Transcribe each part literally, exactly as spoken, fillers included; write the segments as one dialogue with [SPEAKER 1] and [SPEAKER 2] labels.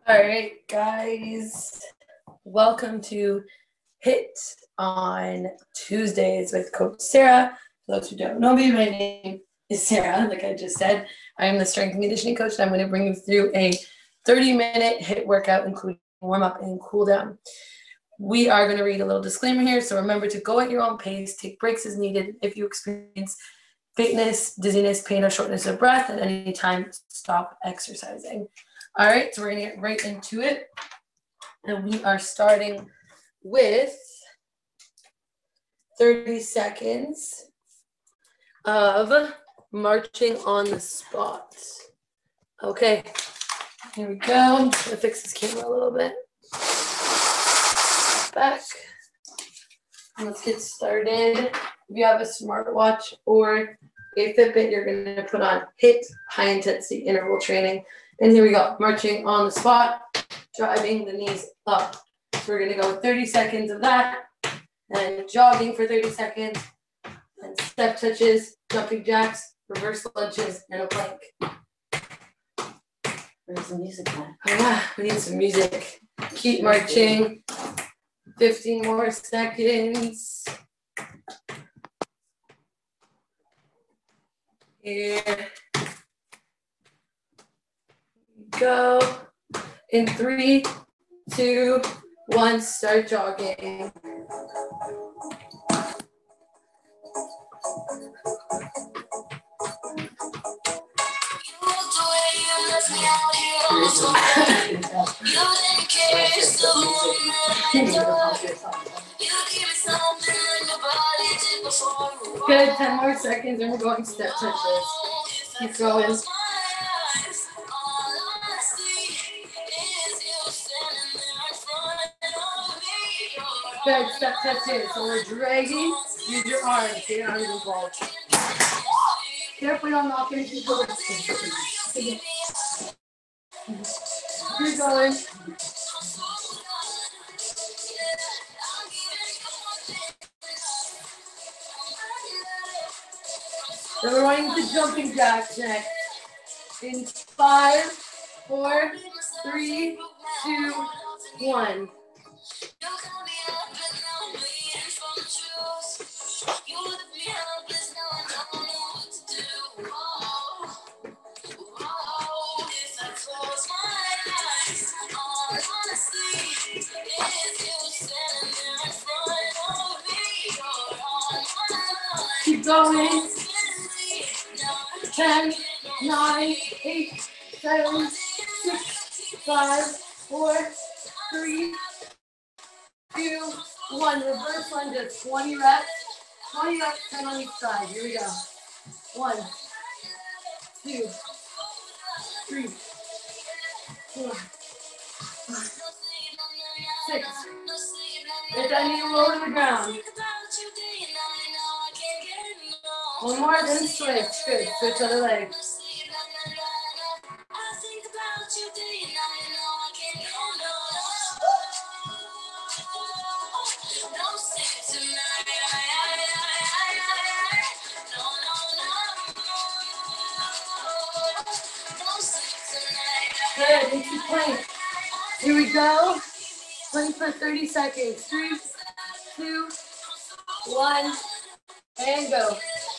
[SPEAKER 1] All right, guys, welcome to HIIT on Tuesdays with Coach Sarah. For those who don't know me, my name is Sarah. Like I just said, I am the strength and conditioning coach, and I'm going to bring you through a thirty minute HIIT workout, including warm up and cool down. We are going to read a little disclaimer here, so remember to go at your own pace, take breaks as needed. If you experience faintness, dizziness, pain, or shortness of breath at any time, stop exercising. All right, so we're gonna get right into it. And we are starting with thirty seconds of marching on the spot. Okay, here we go. I'm just gonna fix this camera a little bit. Back. And let's get started. If you have a smartwatch or a Fitbit, you're gonna put on HIIT, high intensity interval training. And here we go, marching on the spot, driving the knees up. So we're gonna go thirty seconds of that, and jogging for thirty seconds, and step touches, jumping jacks, reverse lunges, and a plank.
[SPEAKER 2] Where's the music at?
[SPEAKER 1] Oh yeah, we need some music. Keep marching, fifteen more seconds. Here. Go. In three, two, one, start jogging. Good, ten more seconds and we're going step touches. Keep going. Good, step touches. So we're dragging. Use your arms. Get your arms involved. Carefully don't knock into the door. Keep going. So we're going to jumping jacks next. In five, four, three, two, one. Keep going. ten, nine, eight, seven, six, five, four, three, two, one. Reverse lunges. twenty reps. twenty reps, ten on each side. Here we go. One, two, three, four, five, six. If I need to lower to the ground. One more, then switch. Good. Switch other leg. Good. Into plank. Here we go. Plank for thirty seconds. Three, two, one, and go.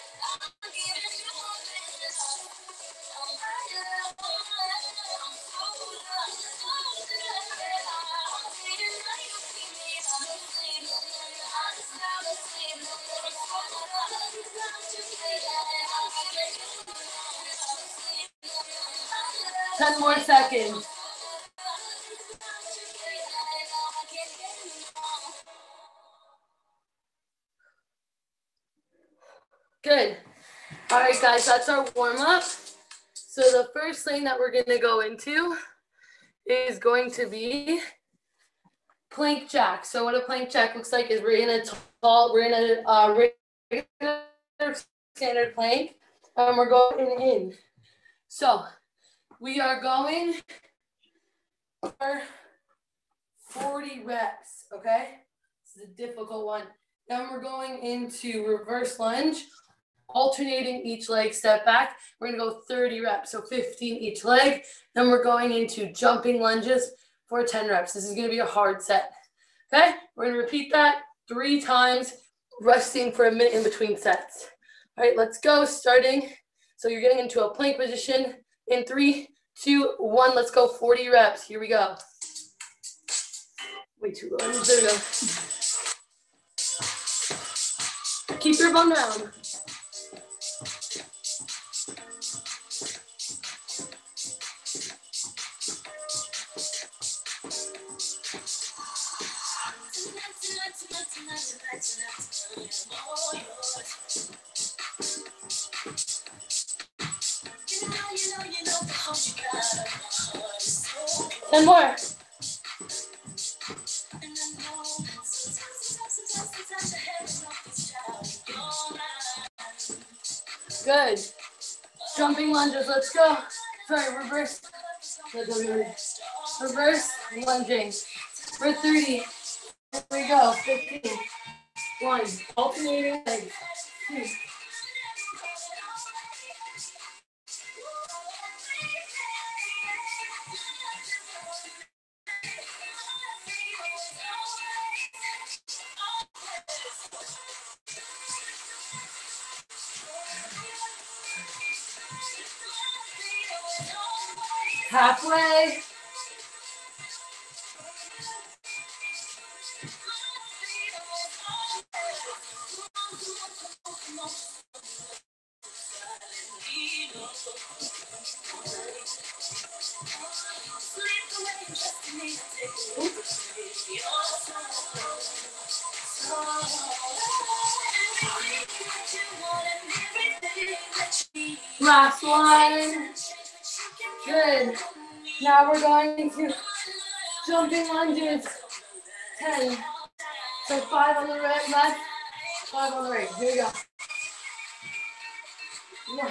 [SPEAKER 1] ten more seconds. Good. All right, guys, that's our warm up. So the first thing that we're going to go into is going to be plank jack. So what a plank jack looks like is we're in a tall, we're in a uh, regular standard plank, and we're going in. So we are going for forty reps, okay? This is a difficult one. Then we're going into reverse lunge alternating each leg, step back. We're gonna go thirty reps, so fifteen each leg. Then we're going into jumping lunges for ten reps. This is gonna be a hard set, okay? We're gonna repeat that three times, resting for a minute in between sets. All right, let's go, starting. So you're getting into a plank position in three, two, one. Let's go, forty reps. Here we go. Way too low. There we go. Keep your bum down. Ten more. Good. Jumping lunges, let's go. Sorry, reverse. Reverse lunging. For thirty. Here we go. fifteen. One. Alternating legs. Two. Halfway. Last one. Good. Now we're going to jumping lunges. ten. So five on the right, left, five on the right. Here we go. One.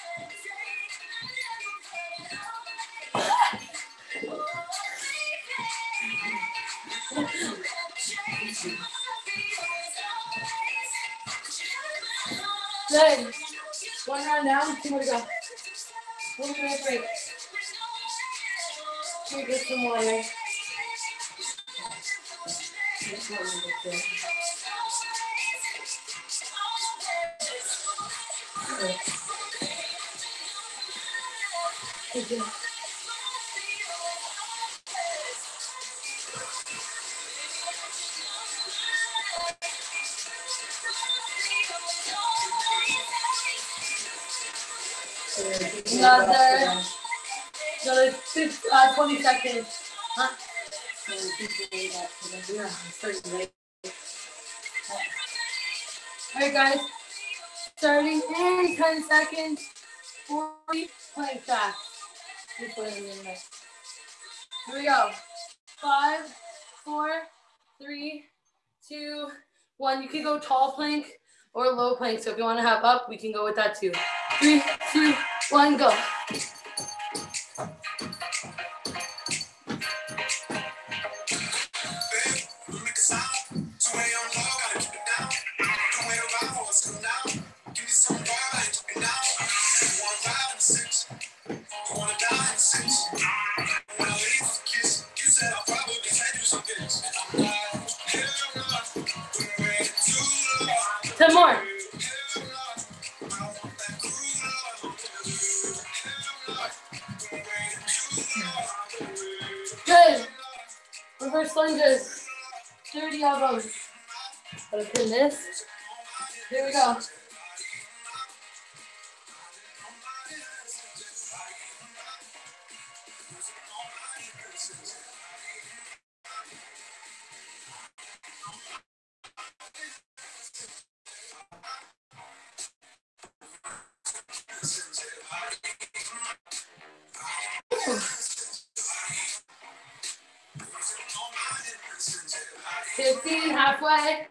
[SPEAKER 1] Good. One round down, two more to go. One minute break. Can we get some water? Good. Another, another six, uh, twenty seconds. Huh? All right, guys. Starting in ten seconds. forty, playing fast. Here we go. Five, four, three, two, one. You can go tall plank or low plank. So if you want to have up, we can go with that too. Three, two, one, go. Ten more. Good. Reverse lunges. thirty elbows. Gotta pin this. Here we go. fifteen, halfway.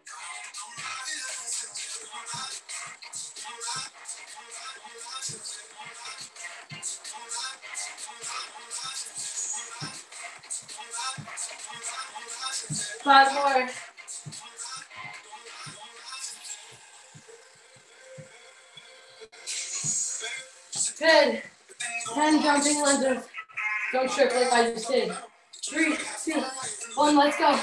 [SPEAKER 1] Five more. Good. ten jumping lunges. Don't trip like I just did. Three, two, one, let's go.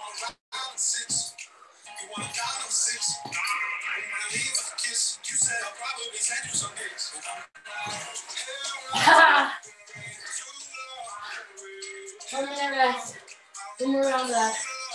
[SPEAKER 1] Ha! One minute rest. One more round of that.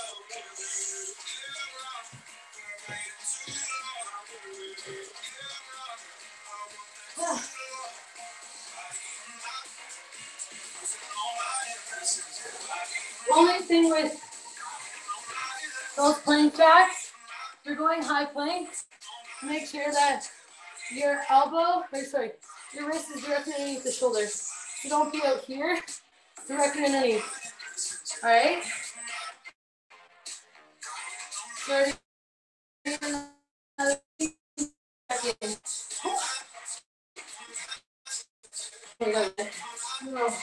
[SPEAKER 1] Only thing with those plank jacks, if you're going high planks, make sure that your elbow, or sorry, your wrist is directly underneath the shoulder. So don't be out here, directly underneath. All right? Starting another second. Here we go.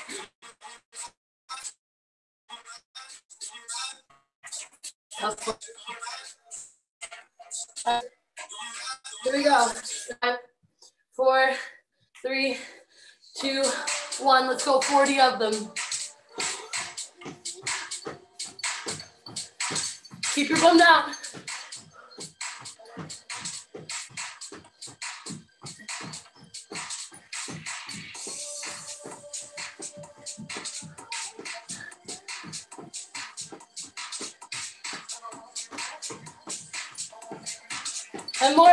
[SPEAKER 1] Here we go. Five, four, three, two, one. Let's go forty of them. Keep your bum down. And more.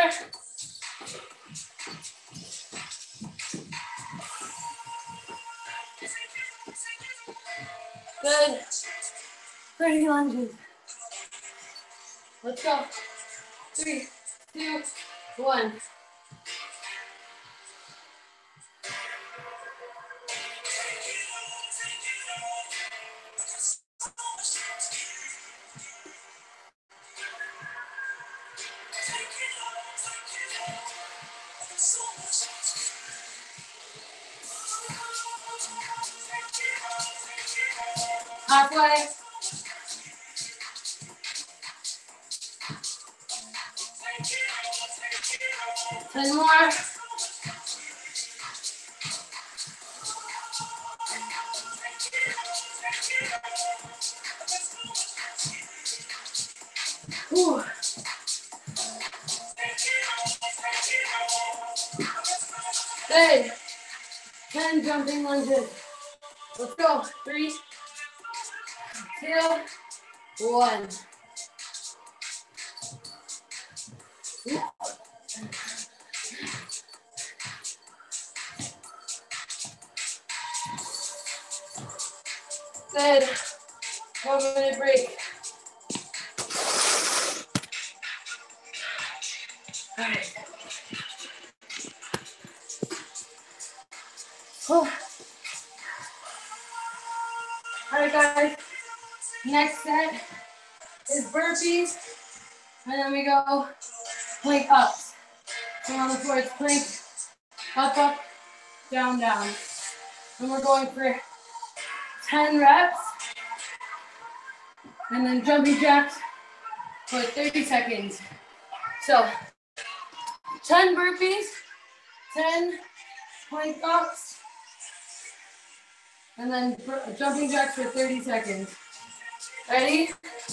[SPEAKER 1] Good. thirty lunges. Let's go. Three, two, one. Halfway. Ten more. Ooh. Good. ten jumping lunges. Let's go. Three, two, one. Good. One minute break. All right. Oh. All right, guys. Next set is burpees, and then we go plank ups. So on the floor, it's plank, up, up, down, down. And we're going for ten reps, and then jumping jacks for thirty seconds. So ten burpees, ten plank ups, and then jumping jacks for thirty seconds. Ready?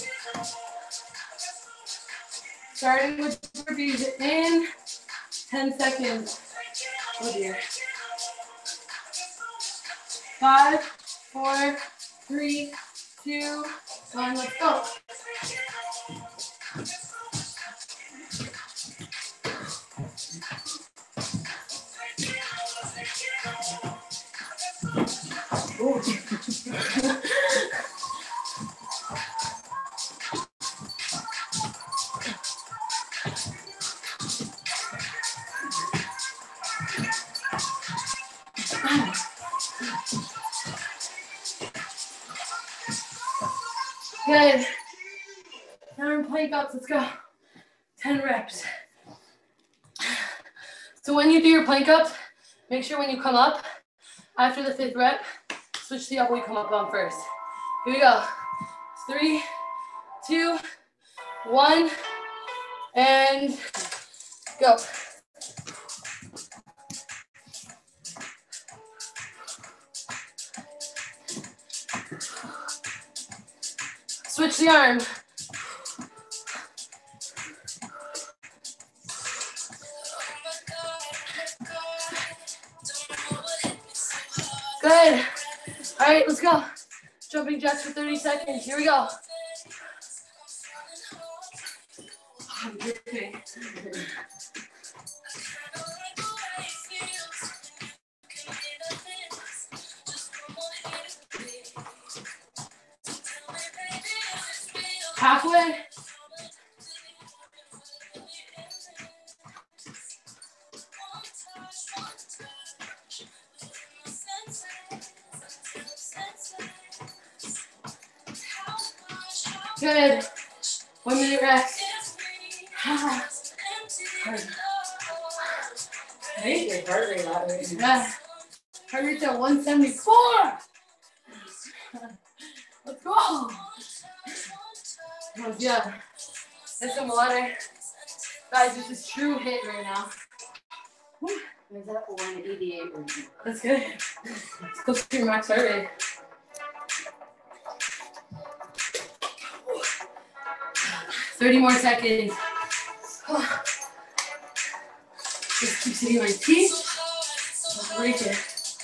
[SPEAKER 1] Starting with burpees in ten seconds. Oh dear. Five, four, three, two, one, let's go. Good. Now we're in plank ups, let's go. ten reps. So when you do your plank ups, make sure when you come up, after the fifth rep, switch the elbow you come up on first. Here we go. Three, two, one, and go. Switch the arm. Good. All right, let's go. Jumping jacks for thirty seconds. Here we go. I'm dripping. Halfway. Good. One minute rest. I think your heart rate that way. Yeah. Heart rate's at one seventy-four. Let's go. Yeah. There's some water. Guys, this is true HIIT right now.
[SPEAKER 2] Is that one eighty-eight?
[SPEAKER 1] That's good. Let's go to your max heart rate. thirty more seconds. Just keep sitting my teeth. Break it.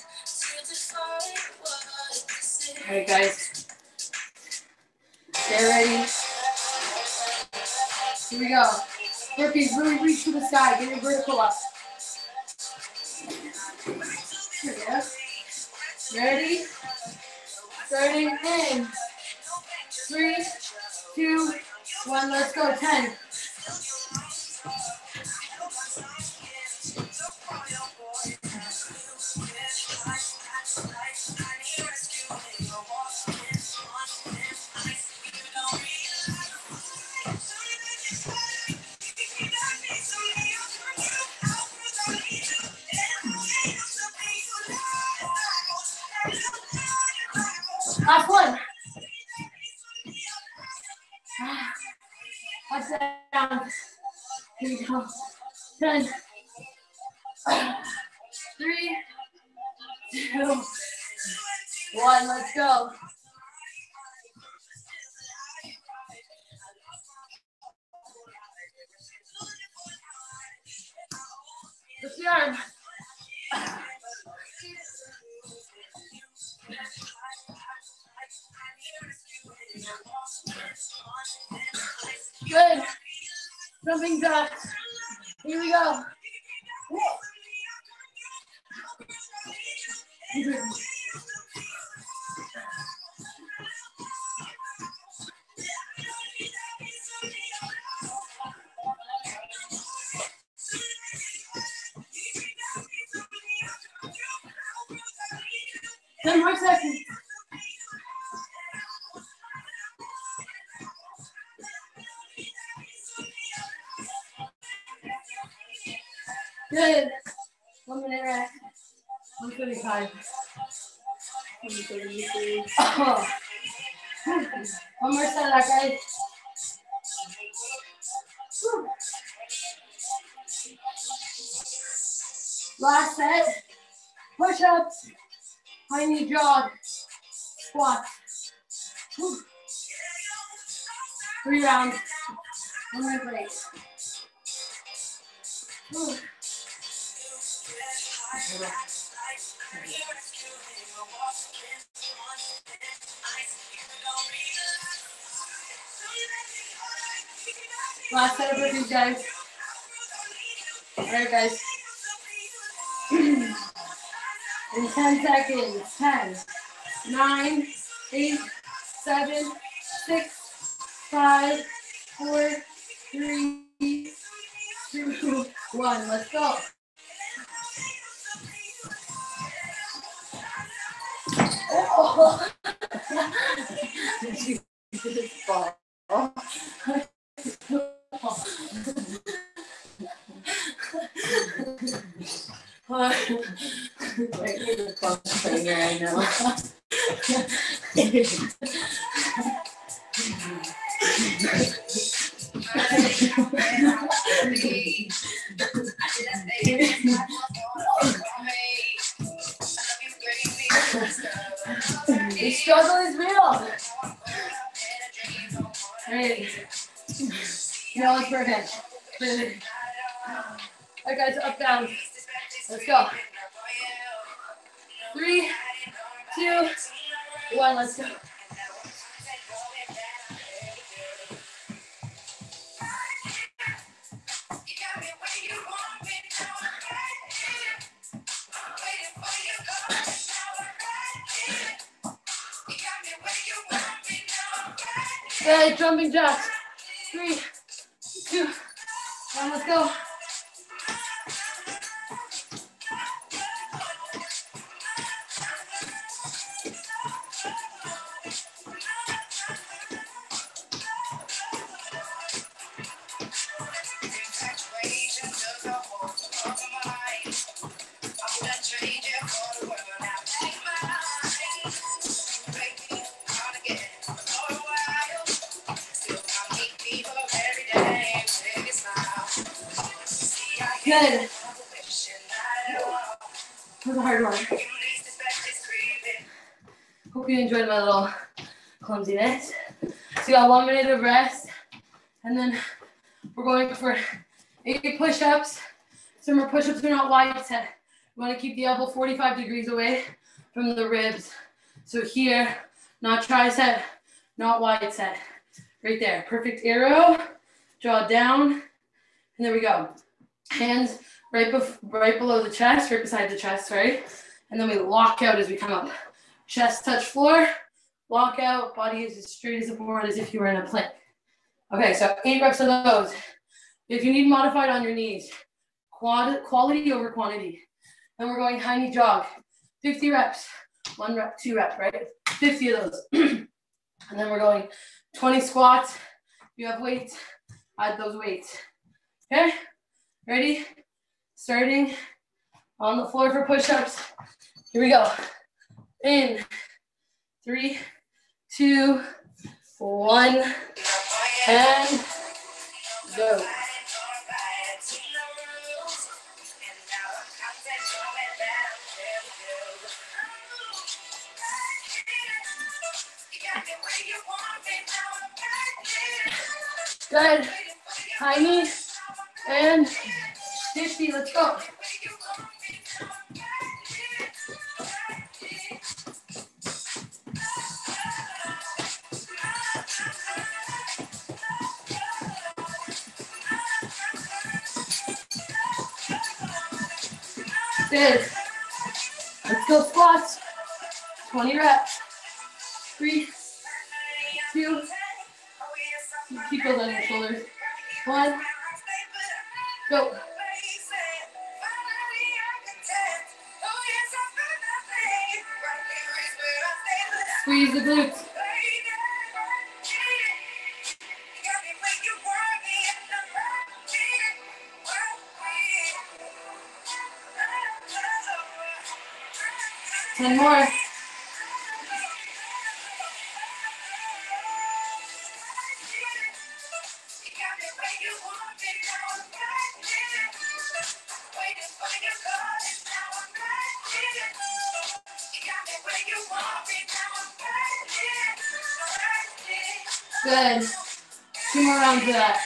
[SPEAKER 1] All right, guys. Get ready. Here we go. Burpees, really reach to the sky. Get your vertical up. Here we go. Ready? Starting in. Three, two, one. Let's go. Ten. Last one. Let's down. Here we go. Ten. Three. Two. One. Let's go. Lift the arm. Good. Jumping jacks. Here we go. Ten more seconds. Good. One minute rest. one thirty-five. one thirty-three. Oh. One more set of that, guys. Whew. Last set. Push-ups. High knee jog. Squats. Whew. Three rounds. One minute break. Whew. Last set of burpees, guys. All right, guys. In ten seconds. ten, nine, eight, seven, six, five, four, three, two, one. Let's go. Oh. Did you just fall? I need a phone finger, I know. It's strong. struggle is real. Great. No one's perfect. Alright guys, up, down. Let's go. Three, two, one, let's go. Good, jumping jacks. Three, two, one, let's go. Good. That was a hard one. Hope you enjoyed my little clumsiness. So you got one minute of rest, and then we're going for eight push-ups. Some more push-ups are not wide set. We want to keep the elbow forty-five degrees away from the ribs. So here, not tricep, not wide set. Right there, perfect arrow. Draw down, and there we go. Hands right, bef right below the chest, right beside the chest, sorry. And then we lock out as we come up. Chest touch floor, lock out, body is as straight as a board as if you were in a plank. Okay, so eight reps of those. If you need modified on your knees, quad quality over quantity. Then we're going high knee jog, fifty reps, one rep, two rep, right? fifty of those. And then we're going twenty squats. If you have weights, add those weights. Okay? Ready? Starting on the floor for push-ups. Here we go. In three, two, one, and go. Good. High knee and fifty. Let's go. Good. Let's go squats. twenty reps. Three, two, keep those on your shoulders. One, go. Squeeze the glutes. Ten more. Good. Two more rounds of that.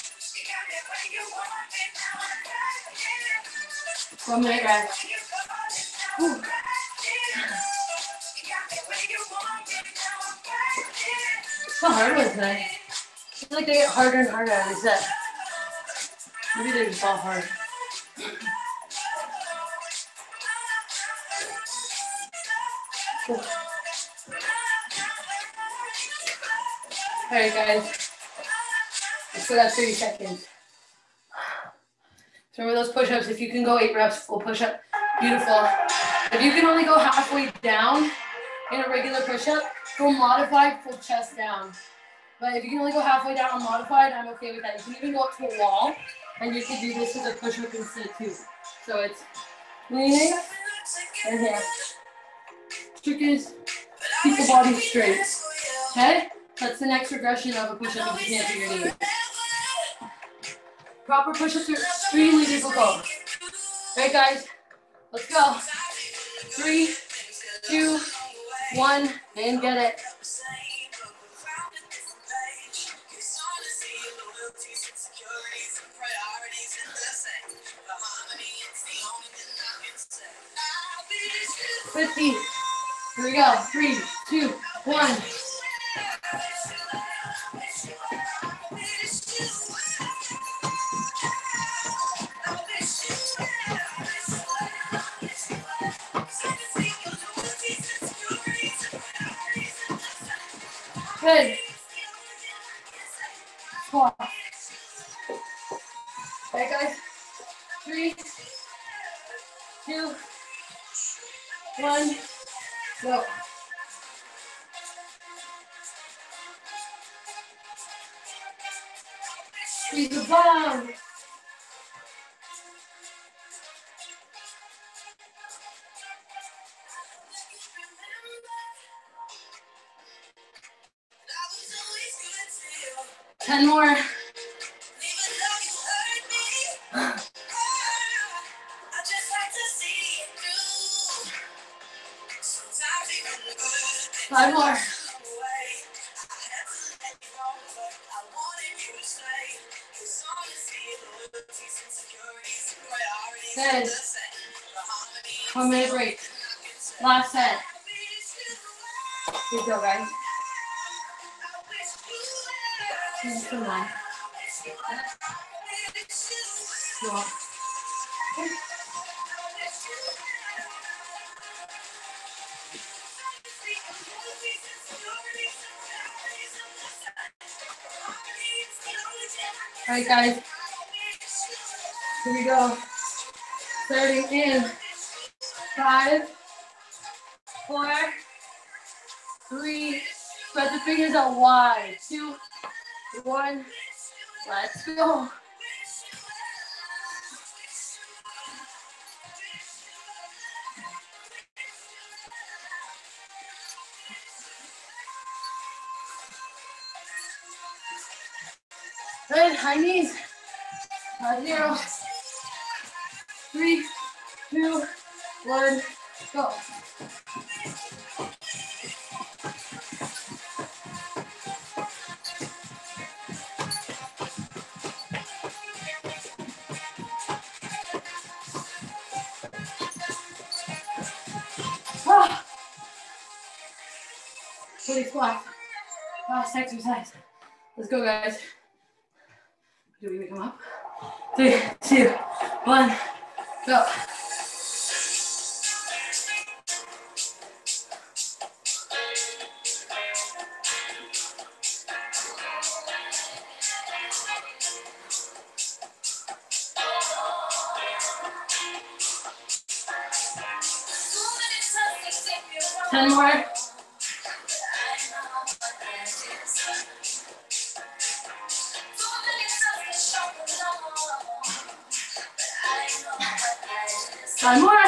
[SPEAKER 1] One minute rest. Ooh. It's a hard one tonight. I feel like they get harder and harder every set. Maybe they just fall hard. Cool. All right, guys. We still got thirty seconds. So remember those push-ups. If you can go eight reps, full push-up, beautiful. If you can only go halfway down in a regular push-up, go modified, full chest down. But if you can only go halfway down on modified, I'm okay with that. You can even go up to a wall, and you can do this as a push-up instead too. So it's leaning and here. Trick is keep the body straight. Okay? That's the next regression of a push-up if you can't do your knees. Proper push-ups are extremely difficult. All right, guys, let's go. Three, two, one, And get it. fifty. Here we go. Three, two, one. Good. Four. Okay, guys. Three, two, one, go. Squeeze the bottom. Ten more. Five more. Good. One minute break. Last set. Here we go, guys. Come on. Come on. All right, guys. Here we go. Starting in five, four, three. Spread the fingers out wide. Two, one. Let's go. Good. High knees. Five, zero. Three, two, one, go. Ah. Fully squat. Last exercise. Let's go, guys. Do we come up? Three, two, one, go. Ten more. Five more.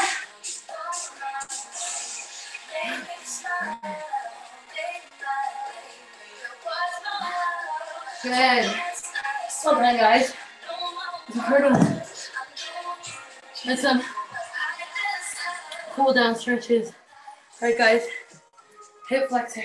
[SPEAKER 1] Good. Well done, guys. The hurdle. And some cool down stretches. All right, guys. Hip flexor.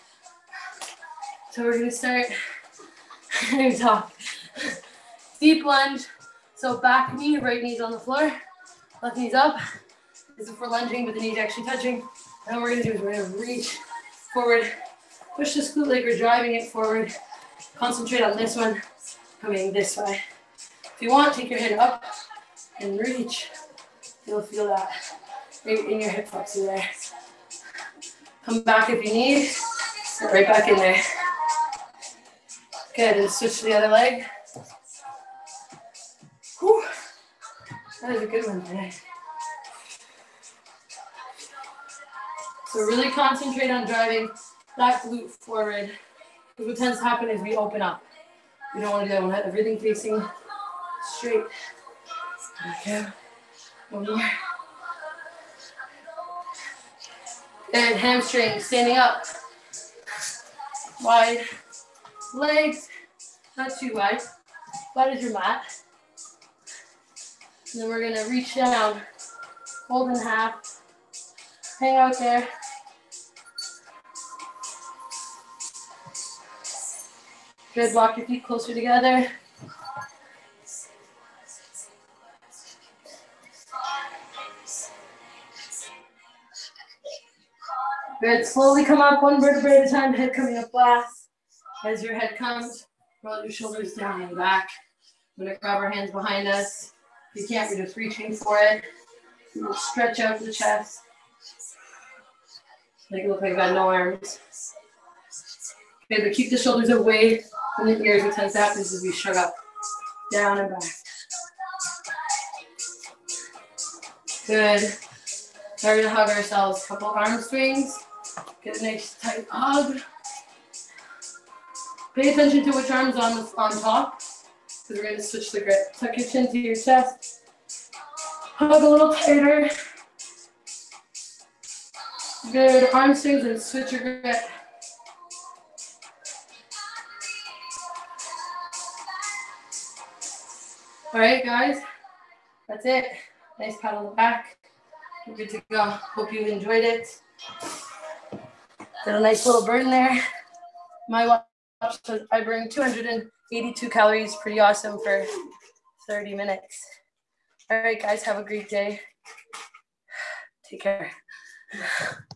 [SPEAKER 1] So we're gonna start. New talk. Deep lunge. So back knee, right knee's on the floor. Left knee's up. This is for lunging, but the knees actually touching. And what we're gonna do is we're gonna reach forward, push the glute like we're driving it forward. Concentrate on this one, coming this way. If you want, take your head up and reach. You'll feel that right in your hip flexor there. Come back if you need. Get right back in there. Good, and switch to the other leg. Whew. That is a good one today. So really concentrate on driving that glute forward. Because what tends to happen is we open up. We don't want to do that. We want to have everything facing straight. Okay. One more. And hamstring, standing up. Wide legs, not too wide. Wide as your mat. And then we're gonna reach down, hold in half, hang out there. Good, walk your feet closer together. Good, slowly come up one vertebrae at a time, head coming up last. As your head comes, roll your shoulders down and back. I'm gonna grab our hands behind us. If you can't, we're just reaching for it. We'll stretch out the chest. Make it look like I got no arms. Okay, but keep the shoulders away from the ears. What tends to happen is we shrug up, down and back. Good. Now we're gonna hug ourselves. Couple arm swings. Get a nice tight hug. Pay attention to which arm's on the, on top, because we're gonna switch the grip. Tuck your chin to your chest. Hug a little tighter. Good. Arm swings and switch your grip. All right, guys. That's it. Nice pat on the back. You're good to go. Hope you enjoyed it. Got a nice little burn there. My watch says I burn two hundred eighty-two calories. Pretty awesome for thirty minutes. All right, guys. Have a great day. Take care.